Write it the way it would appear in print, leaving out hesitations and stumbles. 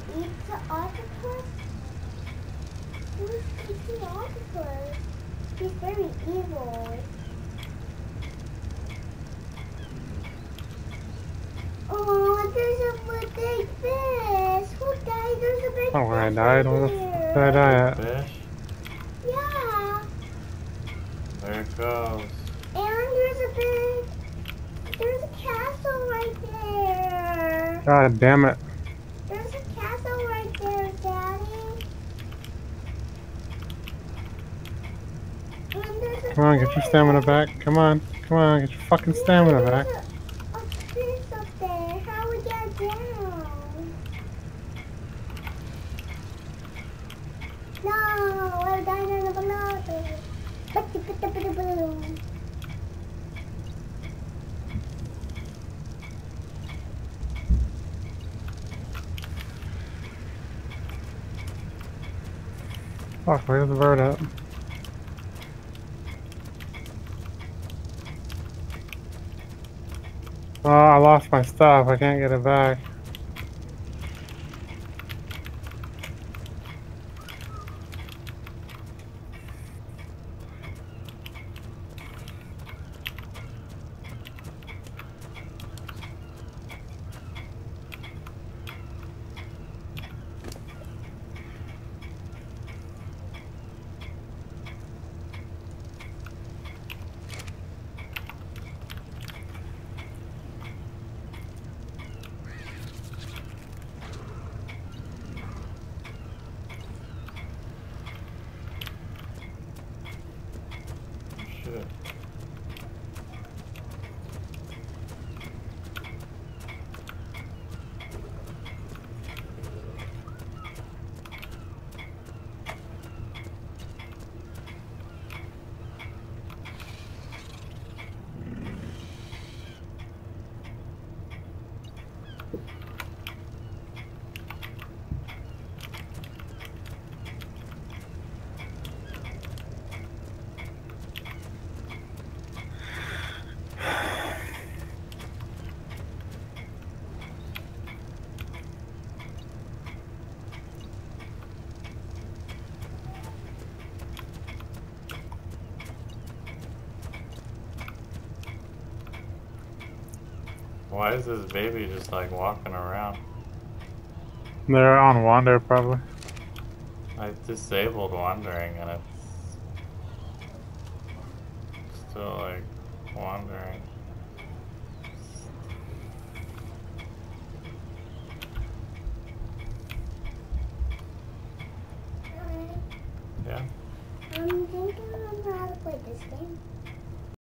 eat the octopus? Who's eating octopus? He's very evil. Oh, there's a big fish. Who died? There's a big Oh, where I fish died? right Where the fuck did I there. die at? Fish? Yeah. There it goes. And there's a castle right there. God damn it. There's a castle right there, Daddy. And there's a Come on, get your stamina fish. back. Come on. Come on, get your fucking stamina back. There's a fish up there. How we get down? No, we're down in the below. Fuck, where's the bird at? Oh, I lost my stuff. I can't get it back. Shit. Why is this baby just like walking around? They're on wander, probably. I disabled wandering and it's still like wandering. Yeah. I'm thinking of how to play this game.